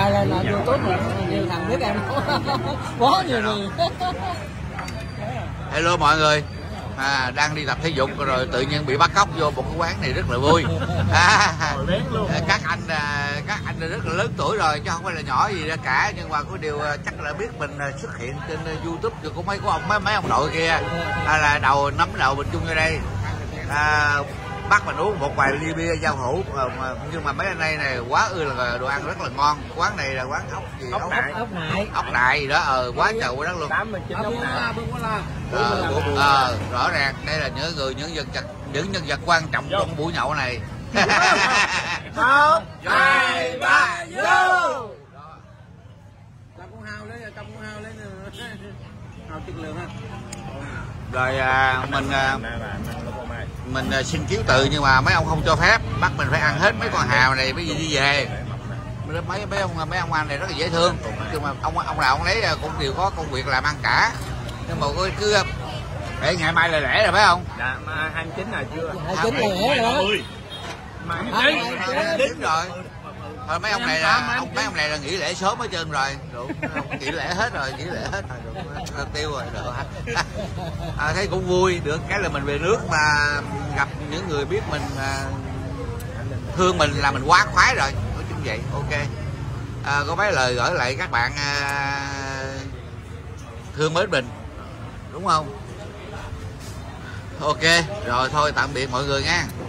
là YouTube mà nhiều thằng biết em quá nhiều người. Hello mọi người, đang đi tập thể dục rồi tự nhiên bị bắt cóc vô một cái quán này rất là vui. Các anh rất là lớn tuổi rồi chứ không phải là nhỏ gì ra cả, nhưng mà có điều chắc là biết mình xuất hiện trên YouTube của mấy ông nội kia, là nắm đầu mình chung ở đây. Bắt mình uống một vài ly bia giao hữu, nhưng mà mấy anh đây này quá ư là đồ ăn rất là ngon. Quán này là quán ốc nại gì đó, quá trời quá đất luôn. 89 ốc nại. Rõ ràng đây là những nhân vật quan trọng trong buổi nhậu này. 1, 2, 3 vô. Trong con hao lấy hao chất lượng ha. Rồi mình xin cứu từ, nhưng mà mấy ông không cho phép, bắt mình phải ăn hết mấy con hào này mới đi về. Mấy ông anh này rất là dễ thương, nhưng mà ông nào ông lấy cũng đều có công việc làm ăn cả, nhưng mà cứ để ngày mai là lễ rồi phải không? Dạ, 29 là chưa? 29 là lễ rồi. Mai 29 rồi. Thôi mấy ông này là nghỉ lễ sớm hết trơn rồi, nghỉ lễ hết rồi, tiêu rồi. Thấy cũng vui, được cái là mình về nước mà gặp những người biết mình, thương mình là mình quá khoái rồi, nói chung vậy. Ok, có mấy lời gửi lại các bạn thương mến mình, đúng không? Ok rồi, thôi tạm biệt mọi người nha.